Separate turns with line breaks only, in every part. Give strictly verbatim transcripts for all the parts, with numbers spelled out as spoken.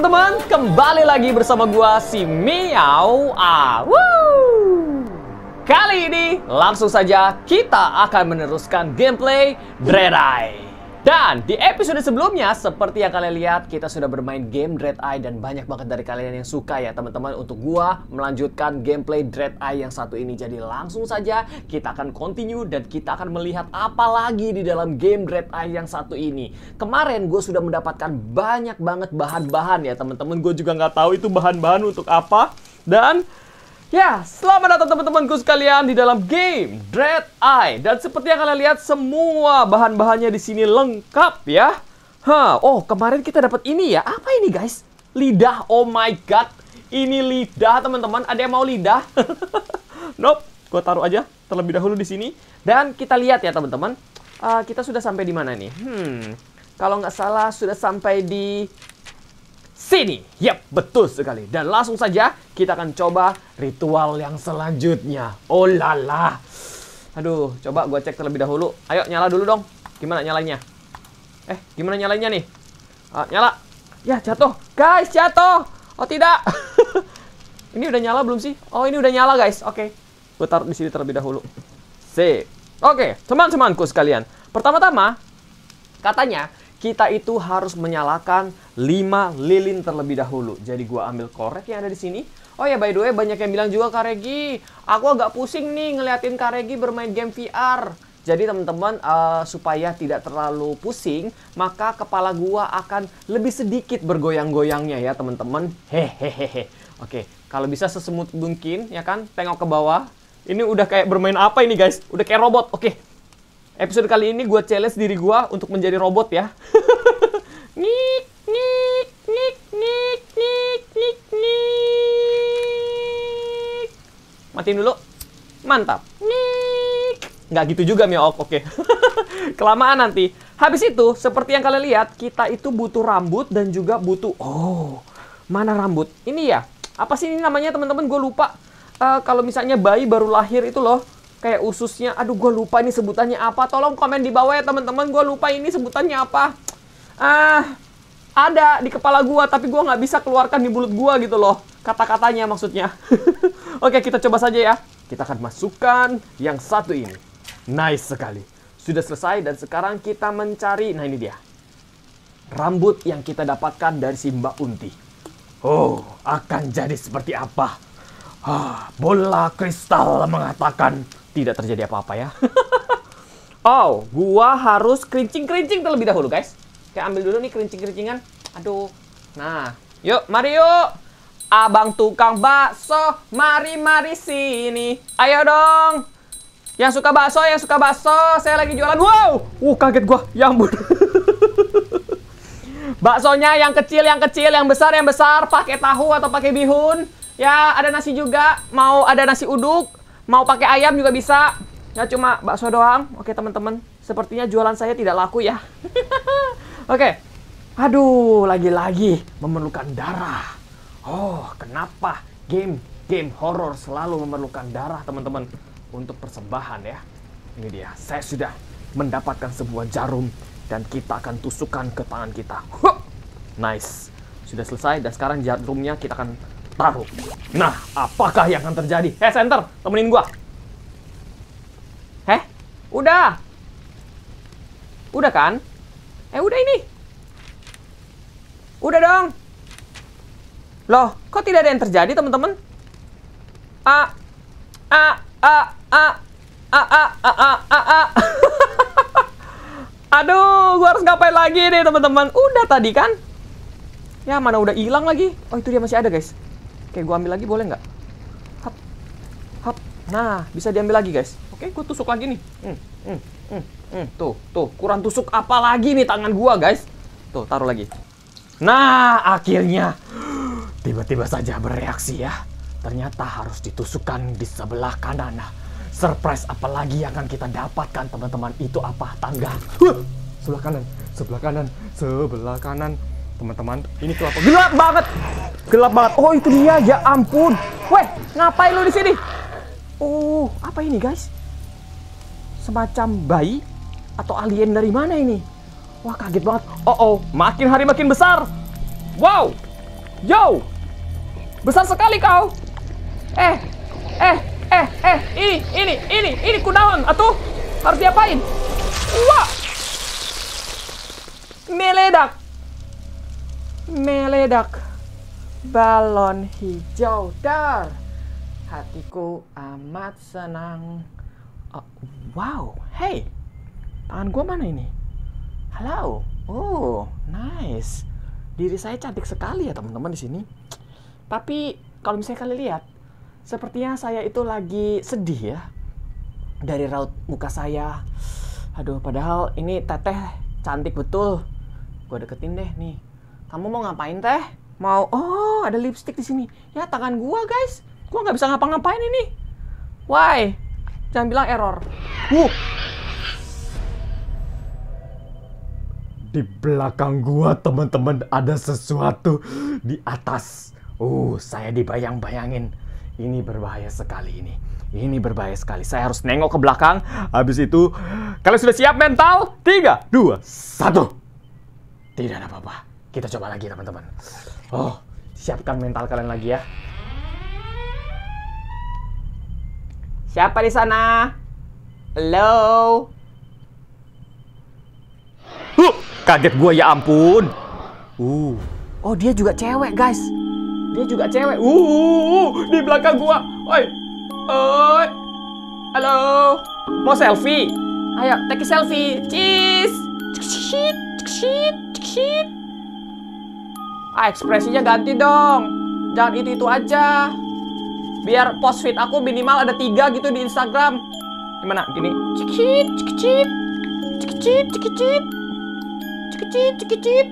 teman-teman, kembali lagi bersama gua si Miao. Ah, woo. Kali ini langsung saja kita akan meneruskan gameplay Dread Eye. Dan di episode sebelumnya, seperti yang kalian lihat, kita sudah bermain game Dread Eye dan banyak banget dari kalian yang suka ya teman-teman untuk gua melanjutkan gameplay Dread Eye yang satu ini. Jadi langsung saja kita akan continue dan kita akan melihat apa lagi di dalam game Dread Eye yang satu ini. Kemarin gue sudah mendapatkan banyak banget bahan-bahan ya teman-teman. Gue juga nggak tahu itu bahan-bahan untuk apa. Dan ya, selamat datang teman-temanku sekalian di dalam game Dread Eye. Dan seperti yang kalian lihat, semua bahan-bahannya di sini lengkap ya. Hah, oh kemarin kita dapat ini ya. Apa ini guys? Lidah. Oh my god, ini lidah teman-teman. Ada yang mau lidah? Nope, gue taruh aja terlebih dahulu di sini. Dan kita lihat ya teman-teman. Uh, kita sudah sampai di mana nih? Hmm, kalau nggak salah sudah sampai di sini. Yap, betul sekali. Dan langsung saja kita akan coba ritual yang selanjutnya. Oh lala. Aduh, coba gue cek terlebih dahulu. Ayo nyala dulu dong. Gimana nyalainya? Eh, gimana nyalainya nih? Uh, nyala. Ya, jatuh. Guys, jatuh. Oh tidak. Ini udah nyala belum sih? Oh, ini udah nyala guys. Oke. Gue taruh di sini terlebih dahulu. Sip. Oke, teman-temanku sekalian. Pertama-tama katanya kita itu harus menyalakan lima lilin terlebih dahulu. Jadi gua ambil korek yang ada di sini. Oh ya, by the way, banyak yang bilang juga, Kak Regi, aku agak pusing nih ngeliatin Kak Regi bermain game V R. Jadi teman-teman, uh, supaya tidak terlalu pusing, maka kepala gua akan lebih sedikit bergoyang-goyangnya ya teman-teman. Hehehe. Oke, kalau bisa sesemut mungkin ya kan, tengok ke bawah. Ini udah kayak bermain apa ini guys? Udah kayak robot. Oke. Episode kali ini gue challenge diri gue untuk menjadi robot ya. Nik, nik, nik, nik, nik, nik, nik. Matiin dulu. Mantap. Nik. Nggak gitu juga Miaok, oke. Kelamaan nanti. Habis itu, seperti yang kalian lihat, kita itu butuh rambut dan juga butuh... Oh, mana rambut? Ini ya. Apa sih ini namanya teman-teman? Gue lupa. Uh, kalau misalnya bayi baru lahir itu loh. Kayak ususnya, aduh gue lupa ini sebutannya apa. Tolong komen di bawah ya teman-teman, gue lupa ini sebutannya apa. Ah, ada di kepala gue, tapi gue nggak bisa keluarkan di mulut gue gitu loh. Kata-katanya maksudnya. Oke, kita coba saja ya. Kita akan masukkan yang satu ini. Nice sekali. Sudah selesai dan sekarang kita mencari, nah ini dia. Rambut yang kita dapatkan dari si Mbak Unti. Oh, akan jadi seperti apa? Ah, bola kristal mengatakan tidak terjadi apa-apa ya. Oh, gua harus kerincing-kerincing terlebih dahulu, guys. Kayak ambil dulu nih kerincing-kerincingan. Aduh. Nah, yuk, mari yuk. Abang tukang bakso, mari-mari sini. Ayo dong. Yang suka bakso, yang suka bakso, saya lagi jualan. Wow! Uh, kaget gua. Ya ampun. Baksonya yang kecil, yang kecil, yang besar, yang besar, pakai tahu atau pakai bihun. Ya, ada nasi juga. Mau ada nasi uduk, mau pakai ayam juga bisa. Ya, cuma bakso doang. Oke, teman-teman. Sepertinya jualan saya tidak laku ya. Oke. Aduh, lagi-lagi memerlukan darah. Oh, kenapa game-game horor selalu memerlukan darah, teman-teman? Untuk persembahan ya. Ini dia. Saya sudah mendapatkan sebuah jarum dan kita akan tusukkan ke tangan kita. Huh! Nice. Sudah selesai dan sekarang jarumnya kita akan taruh. Nah, apakah yang akan terjadi? Heh, center, temenin gua. Heh, udah. Udah kan? Eh, udah ini. Udah dong. Loh, kok tidak ada yang terjadi, teman-teman? A, a, a, a, a, a, a, a, a, a. Aduh, gua harus ngapain lagi nih, teman-teman? Udah tadi kan? Ya, mana udah hilang lagi? Oh, itu dia masih ada, guys. Oke, gue ambil lagi boleh nggak? Hap, hap. Nah, bisa diambil lagi guys. Oke, gue tusuk lagi nih. Hmm, hmm, hmm, hmm. Tuh, tuh. Kurang tusuk apa lagi nih tangan gue guys? Tuh, taruh lagi. Nah, akhirnya tiba-tiba saja bereaksi ya. Ternyata harus ditusukkan di sebelah kanan. Nah, surprise apa lagi yang akan kita dapatkan teman-teman? Itu apa? Tangga. Huh, sebelah kanan, sebelah kanan, sebelah kanan. Teman-teman, ini tuh apa? Gelap banget. Gelap banget. Oh, itu dia. Ya ampun. Weh, ngapain lu di sini? Oh, apa ini, guys? Semacam bayi atau alien dari mana ini? Wah, kaget banget. Oh, oh, makin hari makin besar. Wow. Yo! Besar sekali kau! Eh! Eh! Eh! Eh! Ini! Ini! Ini! Ini! Kunaon! Atuh! Harus diapain? Wah! Meledak! Meledak! Balon hijau dar! Hatiku amat senang. Oh, wow! Hey! Tangan gua mana ini? Halo. Oh, nice. Diri saya cantik sekali ya teman-teman di sini. Tapi kalau misalnya kalian lihat, sepertinya saya itu lagi sedih ya. Dari raut muka saya. Aduh, padahal ini teteh cantik betul. Gua deketin deh nih. Kamu mau ngapain teh? Mau? Oh, ada lipstick di sini. Ya tangan gua guys. Gua nggak bisa ngapa-ngapain ini. Why? Jangan bilang error. Wuh. Di belakang gua teman-teman ada sesuatu di atas. Uh, saya dibayang-bayangin. Ini berbahaya sekali ini. Ini berbahaya sekali. Saya harus nengok ke belakang. Habis itu, kalian sudah siap mental? Tiga, dua, satu. Tidak ada apa-apa. Kita coba lagi teman-teman. Oh, siapkan mental kalian lagi ya. Siapa di sana? Halo? Huh, kaget gue ya ampun. Uh, oh dia juga cewek guys. Dia juga cewek. Uh, uh, uh di belakang gua. Oi, oi, halo. Mau selfie? Ayo, take a selfie. Cheese. Cekshit, cekshit, cekshit. Ah, ekspresinya ganti dong. Jangan itu itu aja. Biar post feed aku minimal ada tiga gitu di Instagram. Gimana? Gini. Cekshit, cekshit, cekshit, cekshit. Cekicit, cekicit.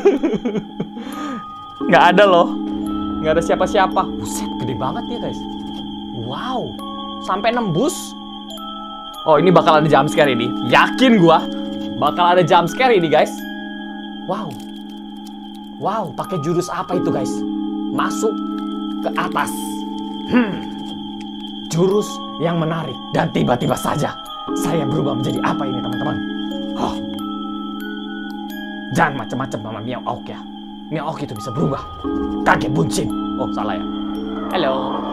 Nggak ada loh. Nggak ada siapa-siapa. Buset, gede banget ya guys. Wow. Sampai nembus. Oh, ini bakal ada jump scare ini. Yakin gua. Bakal ada jump scare ini guys. Wow. Wow, pakai jurus apa itu guys? Masuk ke atas. Hmm. Jurus yang menarik. Dan tiba-tiba saja saya berubah menjadi apa ini teman-teman? Oh. Jangan macam-macam sama Miao Aok ya. Miao Aok itu bisa berubah. Kaget buncin. Oh, salah ya. Halo.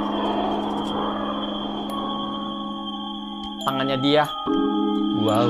Tangannya dia. Wow.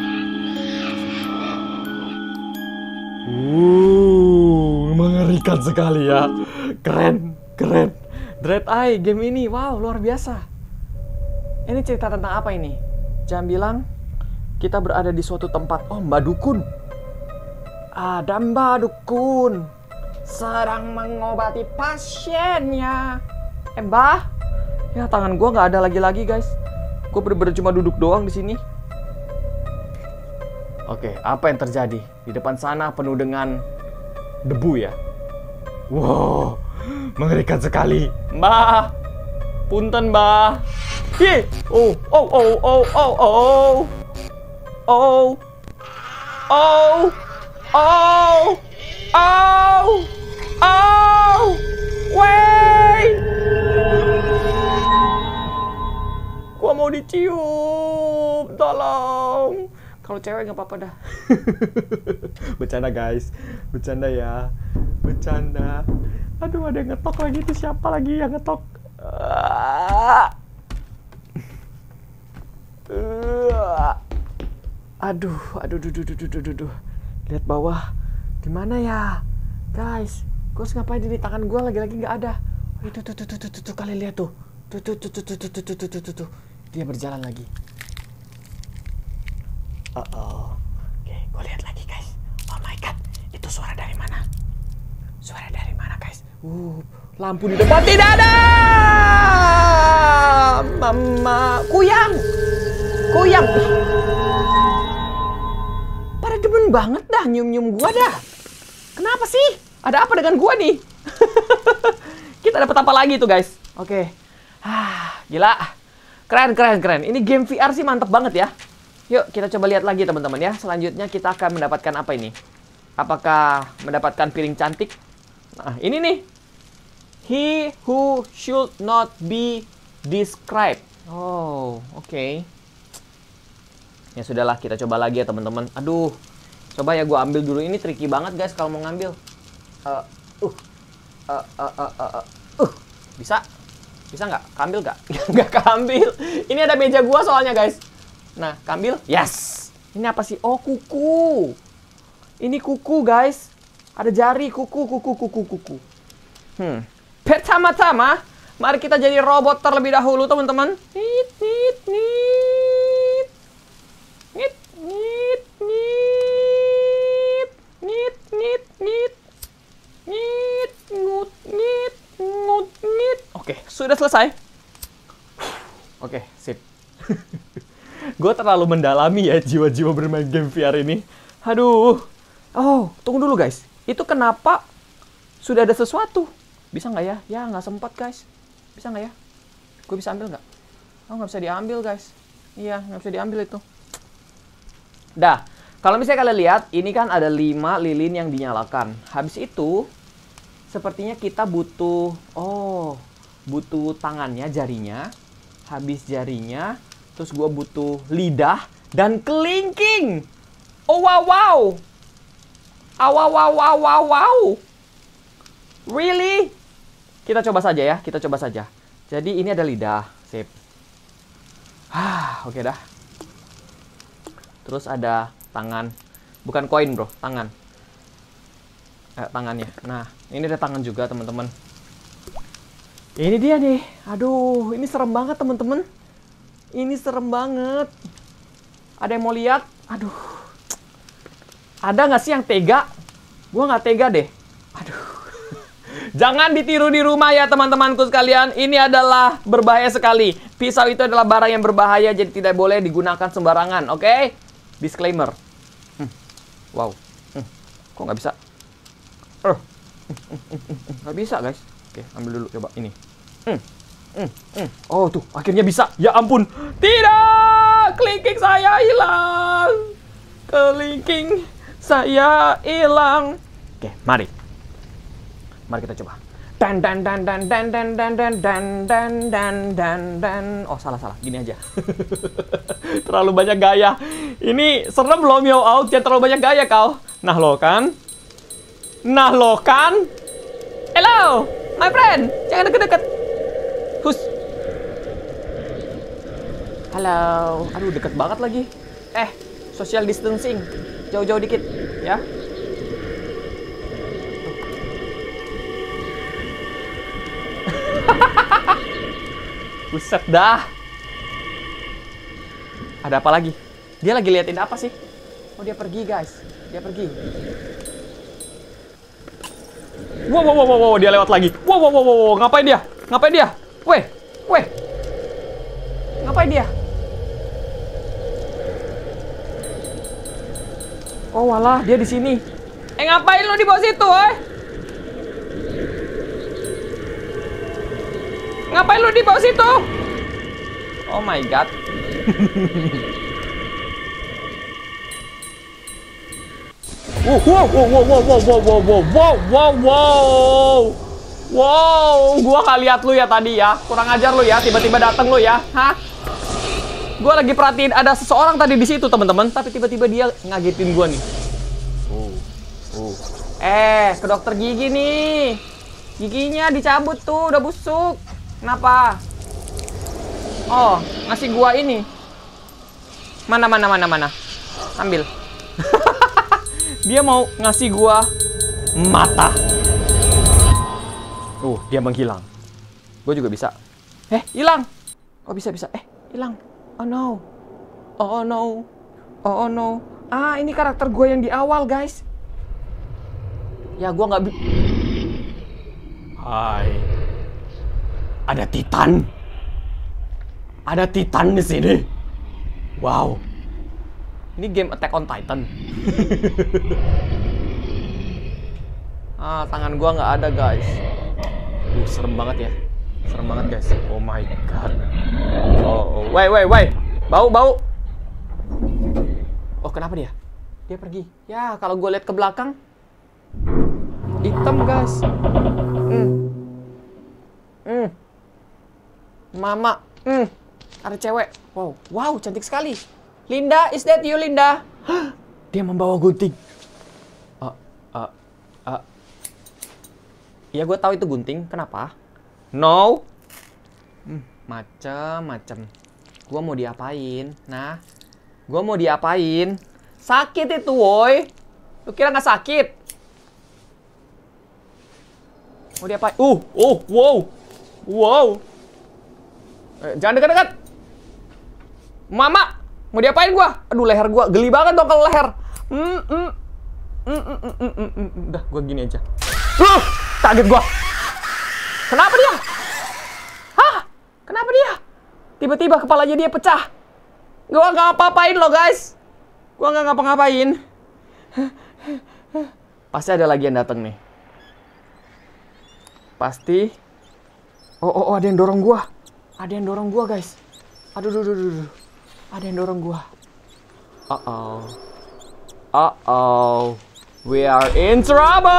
Uh, mengerikan sekali ya. Keren, keren. Dread Eye game ini, wow, luar biasa. Ini cerita tentang apa ini? Jangan bilang kita berada di suatu tempat. Oh, Mbak Dukun. Ada Mbak Dukun sedang mengobati pasiennya. Eh Mbah, ya tangan gue nggak ada lagi-lagi guys. Gue bener-bener cuma duduk doang di sini. Oke, apa yang terjadi? Di depan sana penuh dengan debu ya. Wow, mengerikan sekali. Mbah, punten Mbah. Hi, oh, oh, oh, oh, oh, oh, oh, oh. Oh, oh, oh, wait. Gua mau dicium, tolong. Kalau cewek nggak apa-apa dah. Bercanda guys, bercanda ya, bercanda. Aduh, ada yang ngetok lagi, itu siapa lagi yang ngetok? Uh. Uh. Aduh, aduh, aduh, aduh, aduh, aduh, aduh. Lihat bawah, gimana ya, guys? Gue harus ngapain ini? Tangan gue lagi-lagi nggak ada. Oh, itu tuh tuh tuh tuh tuh tuh kalian lihat tuh, tuh tuh tuh tuh tuh tuh tuh tuh tuh tuh dia berjalan lagi. Oh, oh. Oke, gue lihat lagi guys. Oh my god, itu suara dari mana? Suara dari mana guys? Uh, lampu di depan tidak ada. Mama, kuyang, kuyang. Pada demen banget dah nyium-nyium gua dah. Kenapa sih? Ada apa dengan gua nih? Kita dapat apa lagi tuh guys? Oke. Ah, gila. Keren, keren, keren. Ini game V R sih mantep banget ya. Yuk kita coba lihat lagi teman-teman ya. Selanjutnya kita akan mendapatkan apa ini? Apakah mendapatkan piring cantik? Nah, ini nih. He who should not be described. Oh, oke. Okay. Ya sudahlah, kita coba lagi ya teman-teman. Aduh, coba ya gue ambil dulu. Ini tricky banget guys kalau mau ngambil. Uh, uh, uh, uh, uh, uh, uh. uh. Bisa? Bisa nggak? Kambil nggak? Nggak kambil. Ini ada meja gua soalnya, guys. Nah, kambil. Yes! Ini apa sih? Oh, kuku. Ini kuku, guys. Ada jari, kuku, kuku, kuku, kuku. Hmm. Pertama-tama, mari kita jadi robot terlebih dahulu, teman-teman. Nit, nit, nit. Nit, nit, nit. Nit, nit, nit. Nit, ngut, nit, ngut, nit. Oke, sudah selesai. Oke, sip. Gue terlalu mendalami ya jiwa-jiwa bermain game V R ini. Aduh. Oh, tunggu dulu, guys. Itu kenapa sudah ada sesuatu? Bisa nggak ya? Ya, nggak sempat, guys. Bisa nggak ya? Gue bisa ambil nggak? Oh, nggak bisa diambil, guys. Iya, nggak bisa diambil itu. Dah, kalau misalnya kalian lihat, ini kan ada lima lilin yang dinyalakan. Habis itu, sepertinya kita butuh, oh, butuh tangannya, jarinya. Habis jarinya, terus gue butuh lidah dan kelingking. Oh, wow, wow. Oh, wow, wow, wow, wow, wow. Really? Kita coba saja ya, kita coba saja. Jadi ini ada lidah, sip. Ah, oke dah. Terus ada tangan, bukan koin bro, tangan. Eh, tangannya. Nah, ini ada tangan juga teman-teman. Ini dia nih. Aduh, ini serem banget teman-teman. Ini serem banget. Ada yang mau lihat? Aduh. Ada nggak sih yang tega? Gua nggak tega deh. Aduh. Jangan ditiru di rumah ya teman-temanku sekalian. Ini adalah berbahaya sekali. Pisau itu adalah barang yang berbahaya, jadi tidak boleh digunakan sembarangan. Oke? Okay? Disclaimer. Hmm. Wow. Hmm. Kok nggak bisa? Uh. Nggak bisa guys. Oke, ambil dulu coba ini. Hmm. Hmm. Hmm. Oh tuh, akhirnya bisa. Ya ampun. Tidak! Kelingking saya hilang. Kelingking saya hilang. Oke, mari. Mari kita coba. Dan dan dan dan dan dan dan dan dan dan dan dan dan. Oh salah salah, gini aja. Terlalu banyak gaya. Ini serem loh Meow Out, jangan terlalu banyak gaya kau. Nah lo kan, nah lo kan. Hello, my friend, jangan deket-deket. Hus. Halo, aduh deket banget lagi. Eh, social distancing, jauh-jauh dikit, ya. Buset dah. Ada apa lagi? Dia lagi liatin apa sih? Oh dia pergi guys. Dia pergi. Wow wow wow wow, dia lewat lagi. Wow wow wow wow, ngapain dia? Ngapain dia? Weh, weh. Ngapain dia? Oh walah, dia di sini. Eh ngapain lo di bawah situ, eh? Ngapain lu di bawah situ? Oh my god. Wow, wow, wow, wow, wow, wow, wow, wow, wow, wow, wow, wow, gua nggak lihat lu ya tadi ya, kurang ajar lu ya, tiba-tiba datang lu ya, hah? Gua lagi perhatiin ada seseorang tadi di situ teman-teman, tapi tiba-tiba dia ngagetin gua nih. Oh, oh. Eh, ke dokter gigi nih, giginya dicabut tuh, udah busuk. Kenapa? Oh, ngasih gua ini. Mana, mana, mana, mana. Ambil. Dia mau ngasih gua mata. Uh, dia menghilang. Gua juga bisa. Eh, hilang. Oh, bisa, bisa. Eh, hilang. Oh, no. Oh, no. Oh, no. Ah, ini karakter gua yang di awal, guys. Ya, gua nggak bi... Hai. Ada Titan. Ada Titan di sini. Wow. Ini game Attack on Titan. Ah, tangan gua nggak ada, guys. Duh, serem banget ya. Serem banget, guys. Oh my god. Oh, wait, wait, wait. Bau, bau. Oh, kenapa dia? Dia pergi. Ya, kalau gua lihat ke belakang, hitam, guys. Hmm. Hmm. Mama, hmm, ada cewek. Wow, wow, cantik sekali. Linda, is that you, Linda? Dia membawa gunting. Uh, uh, uh. Ya gue tahu itu gunting. Kenapa? No. Hmm, macem-macem. Gue mau diapain? Nah, gue mau diapain? Sakit itu, woi. Lu kira nggak sakit? Mau diapain? Uh, uh, wow, wow. Eh, jangan dekat-dekat. Mama, mau diapain gue? Aduh, leher gue geli banget dong kalau leher. Hmm, hmm, hmm, hmm, hmm, hmm, hmm, hmm. Udah, gue gini aja. Uh, kaget gue. Kenapa dia? Hah? Kenapa dia? Tiba-tiba kepalanya dia pecah. Gue nggak ngapa-ngapain loh, guys. Gue nggak ngapa-ngapain. Pasti ada lagi yang datang nih. Pasti. Oh, oh, oh, ada yang dorong gue. Ada yang dorong gue, guys. Aduh, aduh, aduh, aduh. Ada yang dorong gue. Uh-oh. Uh-oh. We are in trouble!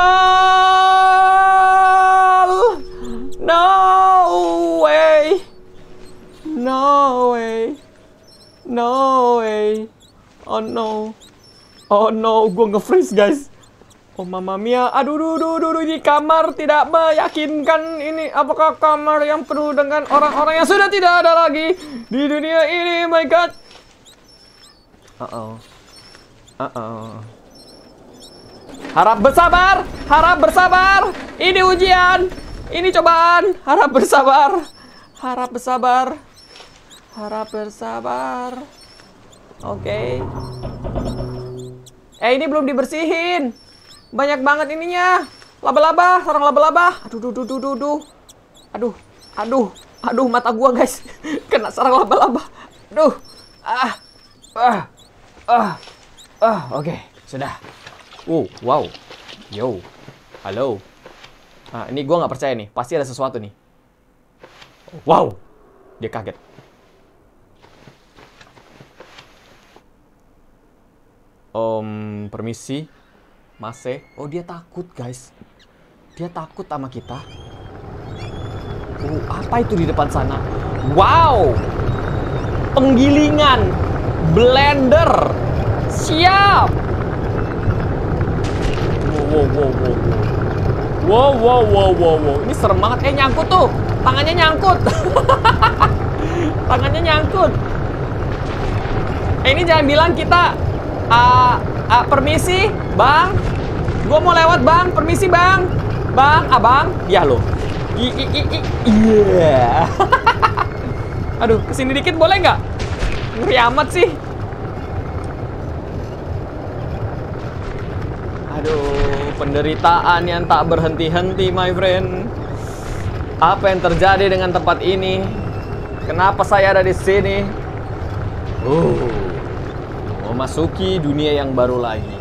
No way! No way! No way! Oh no! Oh no! Gue nge-freeze, guys! Oh mama mia! Aduh, aduh, aduh, aduh, aduh, ini kamar tidak meyakinkan. Ini apakah kamar yang penuh dengan orang-orang yang sudah tidak ada lagi di dunia ini? My God! Uh-oh. Uh-oh. Harap bersabar, harap bersabar. Ini ujian, ini cobaan. Harap bersabar, harap bersabar, harap bersabar. Oke. Okay. Eh, ini belum dibersihin. Banyak banget ininya. Laba-laba, sarang laba-laba. Aduh, aduh, aduh, aduh, aduh. Aduh, aduh, aduh, mata gua, guys. Kena sarang laba-laba. Aduh. Ah. Ah. Ah. Ah, oke, okay. Sudah. Uh, wow. Yo. Halo. Nah, ini gue nggak percaya nih. Pasti ada sesuatu nih. Wow. Dia kaget. Om, permisi. Mase. Oh, dia takut, guys. Dia takut sama kita. Uh, apa itu di depan sana? Wow. Penggilingan. Blender. Siap. Wow, wow, wow, wow. Wow, wow, wow, wow, wow. Ini serem banget. Eh, nyangkut tuh. Tangannya nyangkut. Tangannya nyangkut. Eh, ini jangan bilang kita... Uh, uh, permisi, bang. Gue mau lewat, bang. Permisi, bang. Bang, abang. Ya, lo. I, i, i, i. Iya. Aduh, kesini dikit boleh nggak? Ngeri amat sih. Aduh, penderitaan yang tak berhenti-henti, my friend. Apa yang terjadi dengan tempat ini? Kenapa saya ada di sini? Oh, memasuki dunia yang baru lagi.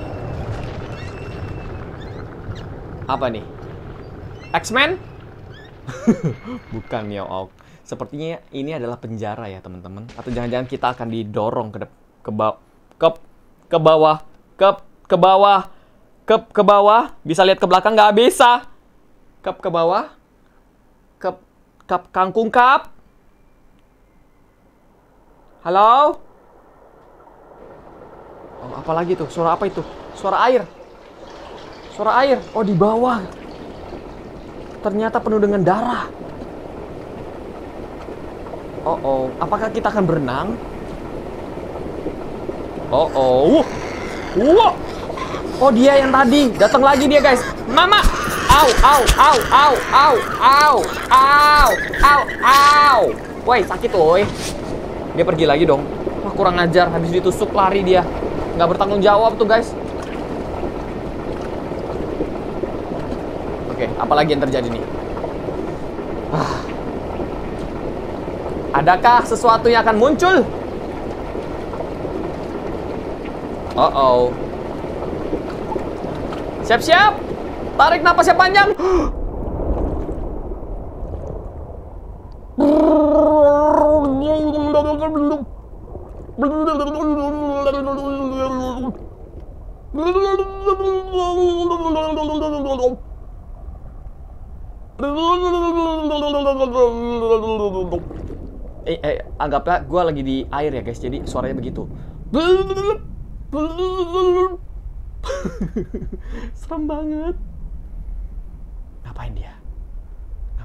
Apa nih? X-Men? Bukan, Meow. Sepertinya ini adalah penjara ya, teman-teman. Atau jangan-jangan kita akan didorong ke ke, ba ke, ke bawah, ke ke bawah. Ke, ke bawah, bisa lihat ke belakang nggak bisa. Ke ke bawah, ke ke kangkung kap. Halo. Oh, apa lagi tuh? Suara apa itu? Suara air. Suara air. Oh, di bawah. Ternyata penuh dengan darah. Oh oh, apakah kita akan berenang? Oh oh, wow. Oh, dia yang tadi. Datang lagi dia, guys. Mama. Au, au, au, au, au, au, au, au, au. Woi, sakit, woi. Dia pergi lagi dong. Wah, kurang ajar. Habis ditusuk lari dia. Nggak bertanggung jawab tuh, guys. Oke, apalagi yang terjadi nih? Ah. Adakah sesuatu yang akan muncul? Oh oh. Siap-siap. Tarik napasnya panjang. Eh, eh, anggaplah gue lagi di air ya, guys. Jadi suaranya begitu. Serem banget. Ngapain dia?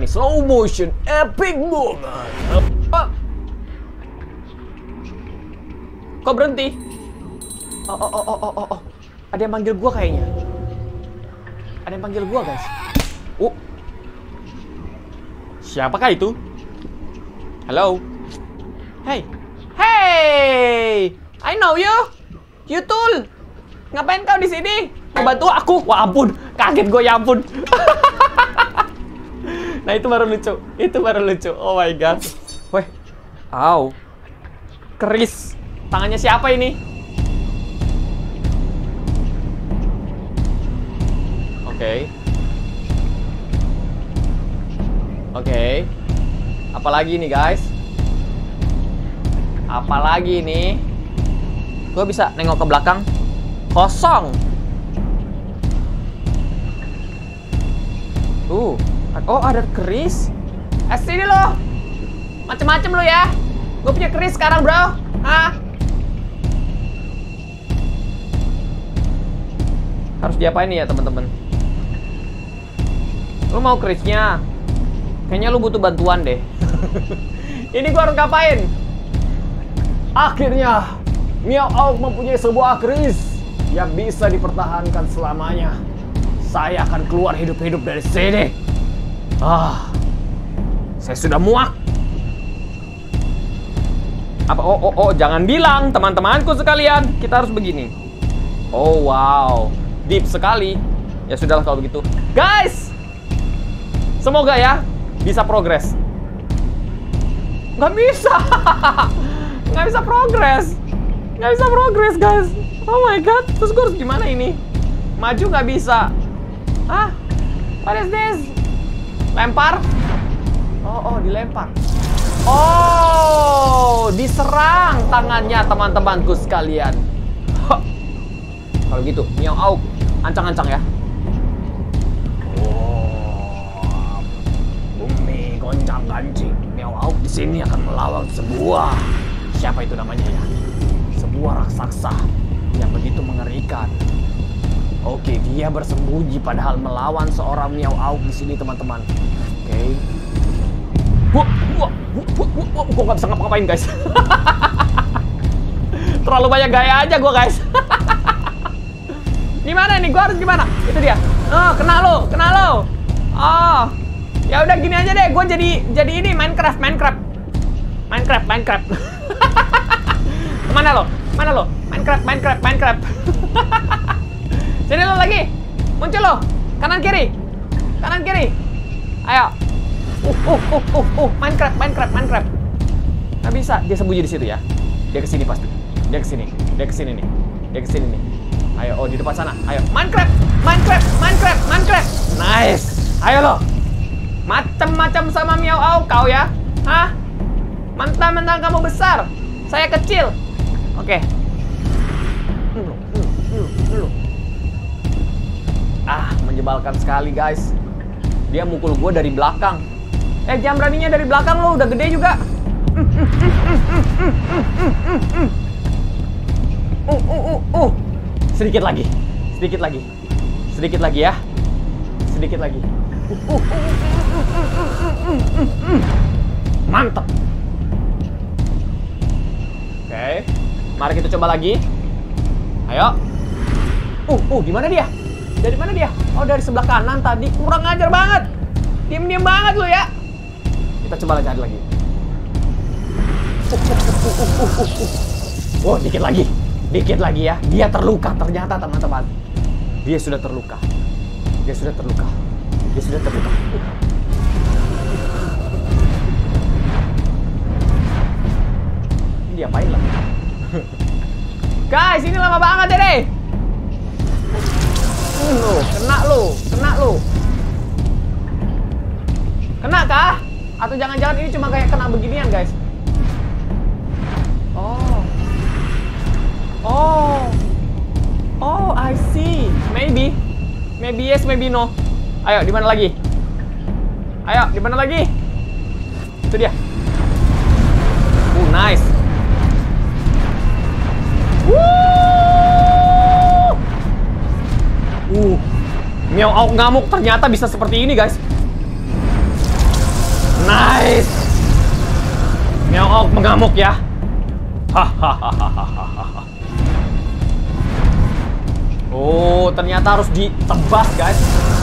nih? Slow motion, epic moment. Oh. Kok berhenti? Oh, oh, oh, oh, oh, oh. Ada yang manggil gua kayaknya. Ada yang panggil gua, guys. Oh. Siapakah itu? Halo. Hey. Hey. I know you. You Tool. Ngapain kau di sini? Mau bantu aku? Wah, ampun. Kaget gue, ya ampun. Nah, itu baru lucu. Itu baru lucu. Oh my god. Weh. Au. Keris. Tangannya siapa ini? Oke. Okay. Oke. Okay. Apalagi nih, guys? Apalagi nih? Gue bisa nengok ke belakang. Kosong. Uh, oh ada keris. Eh sini lo. Macem-macem lo ya. Gue punya keris sekarang, bro. Hah? Harus diapain nih ya, teman-teman? Lo mau kerisnya? Kayaknya lo butuh bantuan deh. Ini gue harus ngapain? Akhirnya Meow Auk mempunyai sebuah keris yang bisa dipertahankan selamanya. Saya akan keluar hidup-hidup dari sini. Ah, saya sudah muak. Apa? Oh, oh, oh, jangan bilang, teman-temanku sekalian, kita harus begini. Oh, wow, deep sekali. Ya sudahlah kalau begitu, guys. Semoga ya bisa progres. Nggak bisa, nggak bisa progres, nggak bisa progres, guys. Oh my god, terus gue harus gimana ini? Maju nggak bisa. Hah? What is this? Lempar? Oh, oh, dilempar. Oh, diserang tangannya, teman-temanku sekalian. Huh. Kalau gitu, Meow Auk, ancang-ancang ya. Oh, bumi goncang-gancing. Meow Auk di sini akan melawan sebuah, siapa itu namanya ya? Sebuah raksasa yang begitu mengerikan. Oke, dia bersembunyi padahal melawan seorang Meow Auk di sini, teman-teman. Oke. Wah, wah, wah, wah, wah, gua nggak bisa ngapa-ngapain, guys. Terlalu banyak gaya aja gua, guys. Gimana nih? Gua harus gimana? Itu dia. Oh, kena lo, kena lo. Oh, ya udah gini aja deh. Gua jadi jadi ini Minecraft, Minecraft, Minecraft, Minecraft. Mana lo? Mana lo? Minecraft, Minecraft, Minecraft. Sini lo lagi. Muncul lo. Kanan kiri. Kanan kiri. Ayo. Uh, uh, uh, uh, uh. Minecraft, Minecraft, Minecraft. Nggak bisa. Dia sembunyi di situ ya. Dia kesini pasti. Dia kesini. Dia kesini nih. Dia kesini nih. Ayo. Oh, di depan sana. Ayo. Minecraft, Minecraft, Minecraft, Minecraft. Nice. Ayo lo. Macam-macam sama Meow Auk kau ya. Hah? Mentang-mentang kamu besar. Saya kecil. Oke. Okay. Ah, menyebalkan sekali, guys. Dia mukul gue dari belakang. Eh, jangan beraninya dari belakang lo, udah gede juga. Uh, uh, uh, uh. Sedikit lagi. Sedikit lagi. Sedikit lagi ya. Sedikit lagi. Uh, uh, uh, uh, uh, uh, uh. Mantap. Oke. Okay. Mari kita coba lagi. Ayo. Uh, uh, di mana dia? Dari mana dia? Oh, dari sebelah kanan tadi. Kurang ajar banget. Diam-diam banget lo ya. Kita coba lagi lagi. Uh, uh, uh, uh, uh, uh, uh. Oh, dikit lagi. Dikit lagi ya. Dia terluka ternyata, teman-teman. Dia sudah terluka. Dia sudah terluka. Dia sudah terluka. Uh. Dia apain lah? Guys, ini lama banget ya deh. Lo, kena lo, kena lo. Kena kah? Atau jangan-jangan ini cuma kayak kena beginian, guys? Oh. Oh. Oh, I see. Maybe. Maybe yes, maybe no. Ayo, di mana lagi? Ayo, di mana lagi? Itu dia. Oh, nice. Woo! Uh. Meow Auk ngamuk ternyata bisa seperti ini, guys. guys. Meow mengamuk ya. Hahaha. Oh, ternyata harus ditebas, guys.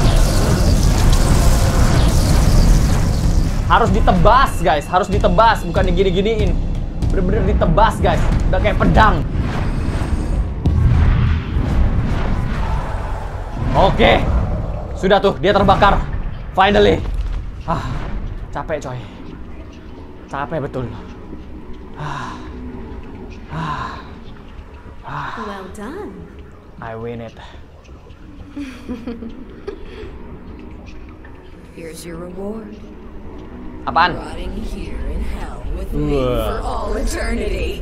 Harus ditebas, guys. Harus ditebas, bukan digini-giniin. Bener-bener ditebas, guys. Udah kayak pedang. Oke. Sudah tuh, dia terbakar. Finally. Ah, capek, coy. Capek betul. Ah. Ah. Ah.
Well done.
I win it.
Here's your reward.
Apaan?
Rotting here in hell with me for all eternity.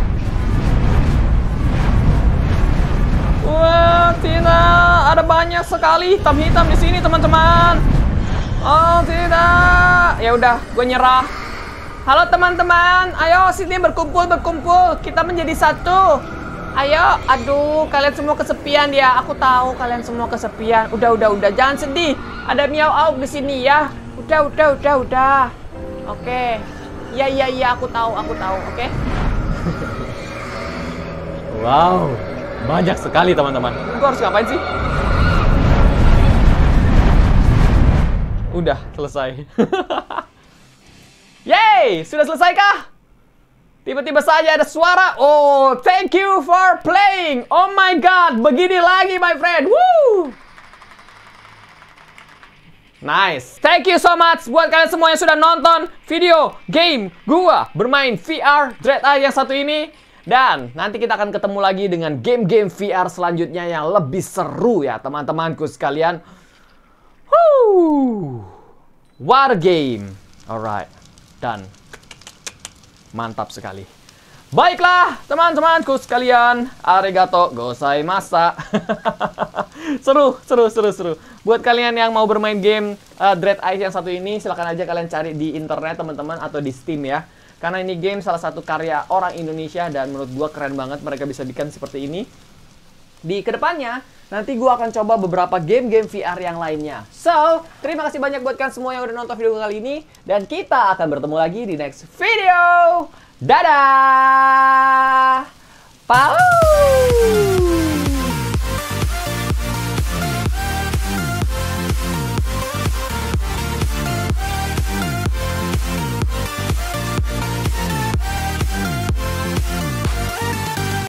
Wah, tidak. Ada banyak sekali hitam-hitam di sini, teman-teman. Oh, tidak. Ya udah, gue nyerah. Halo teman-teman, ayo sini berkumpul berkumpul. Kita menjadi satu. Ayo, aduh, kalian semua kesepian ya. Aku tahu kalian semua kesepian. Udah, udah, udah, jangan sedih. Ada Meow Auk di sini ya. Udah, udah, udah, udah. Oke. Iya, iya, iya, aku tahu, aku tahu. Oke. Wow, banyak sekali teman-teman. Gue harus ngapain sih? Udah selesai. Yeay, sudah selesai kah? Tiba-tiba saja ada suara. Oh, thank you for playing. Oh my god, begini lagi my friend. Woo! Nice. Thank you so much buat kalian semua yang sudah nonton video game gua bermain V R Dread Eye yang satu ini. Dan nanti kita akan ketemu lagi dengan game-game V R selanjutnya yang lebih seru ya teman-temanku sekalian. Woo! War game. Alright. Dan mantap sekali. Baiklah, teman-temanku sekalian. Arigato gozaimashita. Seru, seru, seru, seru. Buat kalian yang mau bermain game uh, Dread Eye yang satu ini, silahkan aja kalian cari di internet, teman-teman, atau di Steam ya. Karena ini game salah satu karya orang Indonesia dan menurut gua keren banget mereka bisa bikin seperti ini. Di kedepannya, nanti gua akan coba beberapa game-game V R yang lainnya. So, terima kasih banyak buat kalian semua yang udah nonton video kali ini. Dan kita akan bertemu lagi di next video. Dadah!